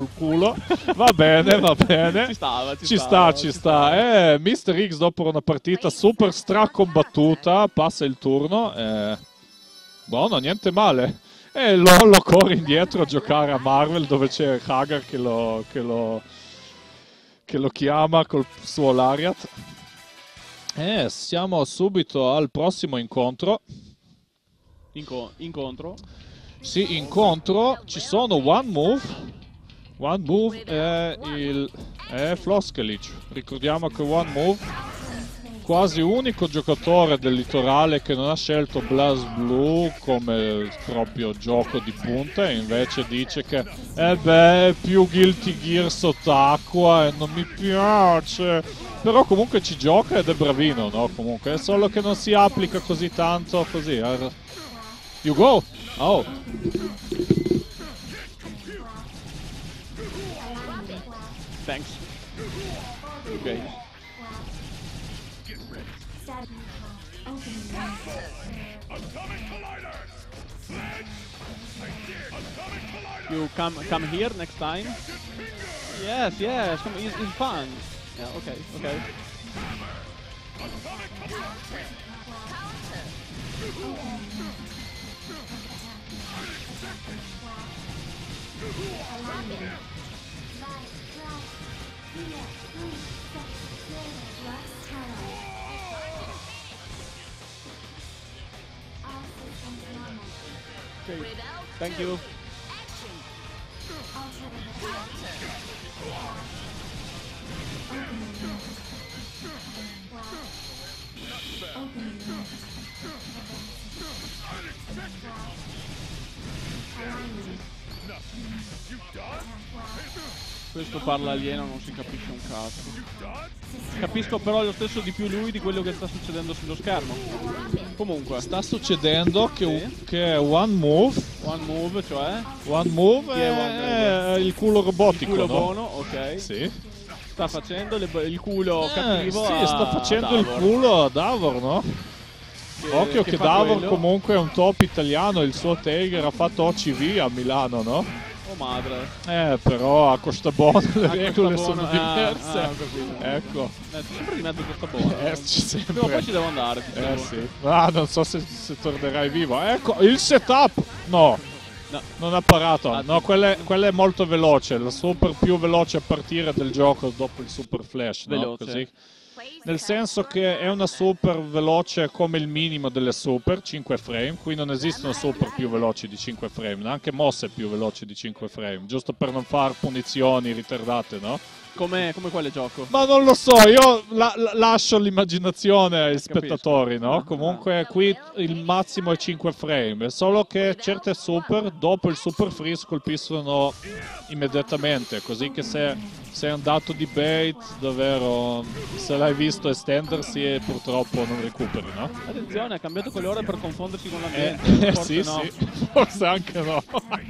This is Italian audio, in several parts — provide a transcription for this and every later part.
sul culo. Va bene, va bene. Ci sta. Mr. X dopo una partita super stracombattuta passa il turno. Buono, niente male. E Lollo corre indietro a giocare a Marvel dove c'è Hagar che lo chiama col suo Lariat. Siamo subito al prossimo incontro. Incontro? Sì, incontro. Ci sono One Move. One Move è Floskelic. Ricordiamo che One Move quasi unico giocatore del litorale che non ha scelto BlazBlue come proprio gioco di punta e invece dice che è più Guilty Gear sott'acqua e non mi piace, però comunque ci gioca ed è bravino, no? Comunque è solo che non si applica così tanto così. You go! Oh! Thanks. Ok. You come here next time? Yes, come, it's fun. Yeah, okay. Okay, thank you. Questo parla alieno, non si capisce un cazzo. Capisco però lo stesso di più lui di quello che sta succedendo sullo schermo. Comunque sta succedendo che è One Move, cioè? One Move è il culo robotico, il culo no? buono, ok. Sì. Sta facendo il culo cattivo. Sì, sta facendo il culo a Davor, no? Occhio che Davor comunque è un top italiano, il suo Tiger ha fatto OCV a Milano, no? Oh madre. Però a Costabona le regole sono diverse. Ecco. Sempre di mezzo Costabona. Sempre. Prima o poi ci devo andare. Sì. Non so se tornerai vivo. Ecco, il setup! No. Non ha parato. No, quella è molto veloce. La super più veloce a partire del gioco dopo il super flash, no? Così. Nel senso che è una super veloce come il minimo delle super, 5 frame. Qui non esistono super più veloci di 5 frame, anche mosse più veloci di 5 frame, giusto per non far punizioni ritardate, no? Come quale gioco? Ma non lo so, io lascio l'immaginazione ai spettatori, no? Comunque qui il massimo è 5 frame, solo che certe super dopo il super freeze colpiscono immediatamente, così che se sei andato di bait, davvero, se l'hai visto estendersi e purtroppo non recuperi, no? Attenzione, ha cambiato colore per confondersi con l'ambiente. Forse no. Forse anche no.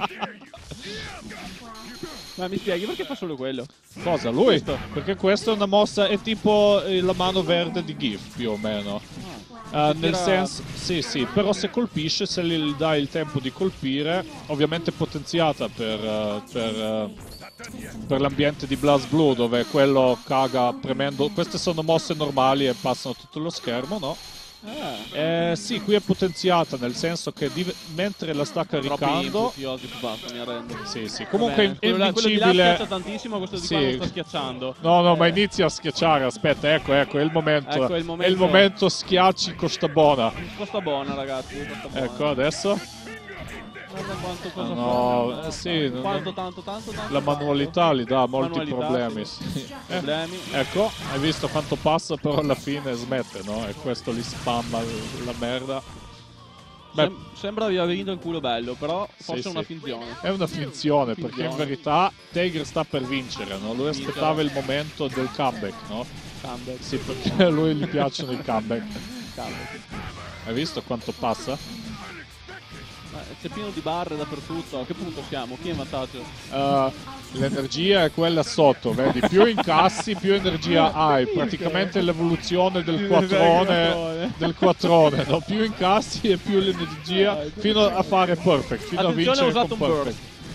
Ma mi spieghi perché fa solo quello? Cosa? Lui? Perché questa è una mossa, è tipo la mano verde di GIF, più o meno. Nel senso, sì, però se colpisce, se gli dai il tempo di colpire, ovviamente potenziata per l'ambiente di BlazBlue, dove quello caga premendo. Queste sono mosse normali e passano tutto lo schermo, no? Sì, qui è potenziata, nel senso che mentre la sta caricando... basta, mi arrendo. Sì, comunque è invincibile. Quello di là schiaccia tantissimo, questo di qua lo sta schiacciando. No, ma inizia a schiacciare, aspetta, ecco, è il momento. Ecco, è il momento schiacci Costabona. Costabona, ragazzi. Costabona. Ecco, adesso... Quanto cosa no, sì, tanto. La manualità gli dà molti problemi. Problemi. Ecco, hai visto quanto passa, però alla fine smette, no? E questo li spamma la merda. Sembra di aver vinto il culo bello, però forse è una finzione. È una finzione, perché in verità Tiger sta per vincere, no? Lui aspettava il momento del comeback, no? Comeback. Sì, perché a lui gli piacciono i comeback. Hai visto quanto passa? C'è pieno di barre dappertutto. A che punto siamo? Chi è in vantaggio? L'energia è quella sotto, vedi? Più incassi, più energia hai. Praticamente l'evoluzione del quattrone, no? Più incassi e più l'energia fino a fare perfect. Fino a vincere con perfect.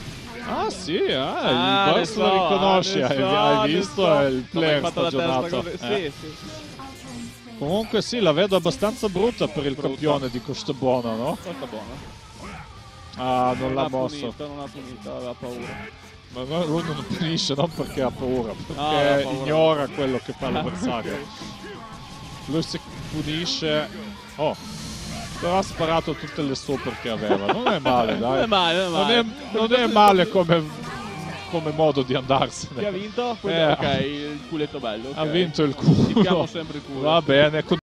Ah sì, il burst lo riconosci, hai visto il player stagionato. Sì, sì. Comunque sì, la vedo abbastanza brutta per il campione di questo buono, no? Questa è buona. Ah, non l'ha mosso. Non ha punito, aveva paura. Ma lui non punisce non perché ha paura, perché ha paura. ignora quello che fa l'avversario. Lui si punisce. Oh, però ha sparato tutte le super che aveva. Non è male, dai. Non è male, non è male. Non è male come modo di andarsene. Chi ha vinto? Ok, il culetto bello. Okay. Ha vinto il culo. Tipiamo sempre il culo. Va bene.